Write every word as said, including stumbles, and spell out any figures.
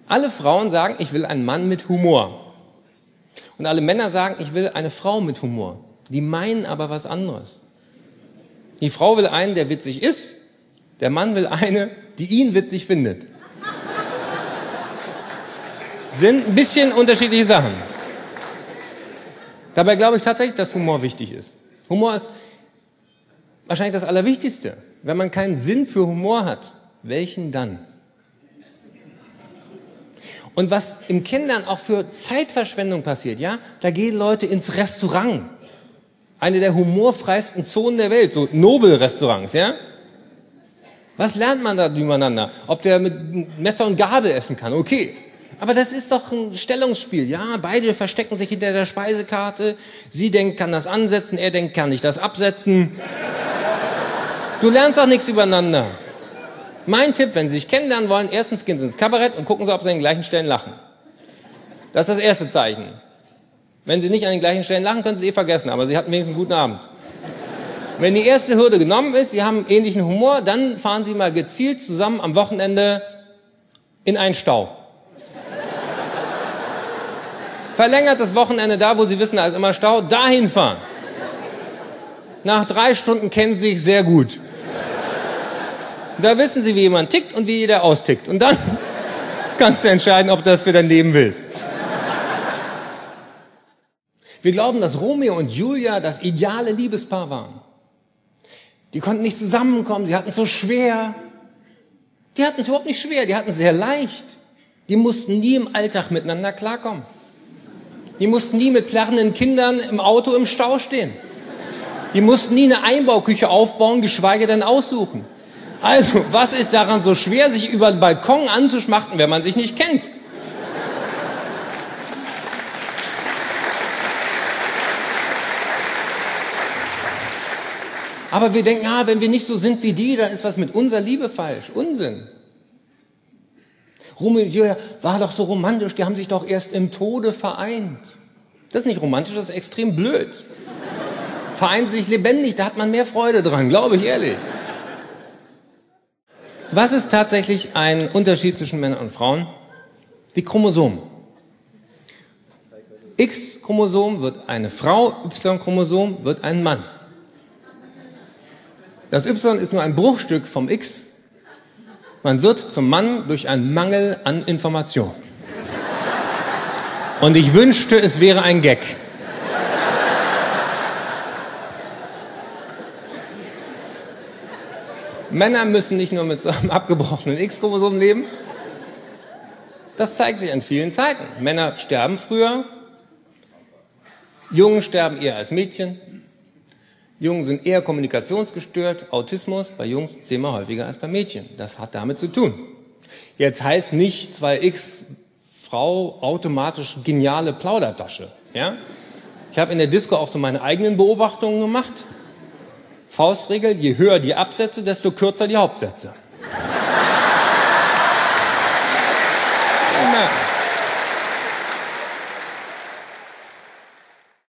Alle Frauen sagen, ich will einen Mann mit Humor. Und alle Männer sagen, ich will eine Frau mit Humor. Die meinen aber was anderes. Die Frau will einen, der witzig ist. Der Mann will eine, die ihn witzig findet. Sind ein bisschen unterschiedliche Sachen. Dabei glaube ich tatsächlich, dass Humor wichtig ist. Humor ist wahrscheinlich das Allerwichtigste. Wenn man keinen Sinn für Humor hat, welchen dann? Und was im Kindern auch für Zeitverschwendung passiert, ja, da gehen Leute ins Restaurant. Eine der humorfreisten Zonen der Welt, so Nobel-Restaurants, ja. Was lernt man da übereinander? Ob der mit Messer und Gabel essen kann, okay. Aber das ist doch ein Stellungsspiel, ja. Beide verstecken sich hinter der Speisekarte. Sie denkt, kann das ansetzen, er denkt, kann ich das absetzen. Du lernst doch nichts übereinander. Mein Tipp, wenn Sie sich kennenlernen wollen, erstens gehen Sie ins Kabarett und gucken Sie, ob Sie an den gleichen Stellen lachen. Das ist das erste Zeichen. Wenn Sie nicht an den gleichen Stellen lachen, können Sie es eh vergessen, aber Sie hatten wenigstens einen guten Abend. Wenn die erste Hürde genommen ist, Sie haben einen ähnlichen Humor, dann fahren Sie mal gezielt zusammen am Wochenende in einen Stau. Verlängert das Wochenende da, wo Sie wissen, da ist immer Stau, dahin fahren. Nach drei Stunden kennen Sie sich sehr gut. Da wissen Sie, wie jemand tickt und wie jeder austickt. Und dann kannst du entscheiden, ob du das für dein Leben willst. Wir glauben, dass Romeo und Julia das ideale Liebespaar waren. Die konnten nicht zusammenkommen, sie hatten es so schwer. Die hatten es überhaupt nicht schwer, die hatten es sehr leicht. Die mussten nie im Alltag miteinander klarkommen. Die mussten nie mit plärrenden Kindern im Auto im Stau stehen. Die mussten nie eine Einbauküche aufbauen, geschweige denn aussuchen. Also, was ist daran so schwer, sich über den Balkon anzuschmachten, wenn man sich nicht kennt? Aber wir denken, ah, wenn wir nicht so sind wie die, dann ist was mit unserer Liebe falsch. Unsinn. Romeo und Julia war doch so romantisch, die haben sich doch erst im Tode vereint. Das ist nicht romantisch, das ist extrem blöd. Vereint sich lebendig, da hat man mehr Freude dran, glaube ich ehrlich. Was ist tatsächlich ein Unterschied zwischen Männern und Frauen? Die Chromosomen. X-Chromosom wird eine Frau, Y-Chromosom wird ein Mann. Das Y ist nur ein Bruchstück vom X. Man wird zum Mann durch einen Mangel an Information. Und ich wünschte, es wäre ein Gag. Männer müssen nicht nur mit so einem abgebrochenen X-Chromosom leben. Das zeigt sich an vielen Zeiten. Männer sterben früher. Jungen sterben eher als Mädchen. Jungen sind eher kommunikationsgestört, Autismus bei Jungs zehnmal häufiger als bei Mädchen. Das hat damit zu tun. Jetzt heißt nicht zwei X Frau automatisch geniale Plaudertasche. Ja? Ich habe in der Disco auch so meine eigenen Beobachtungen gemacht. Faustregel, je höher die Absätze, desto kürzer die Hauptsätze.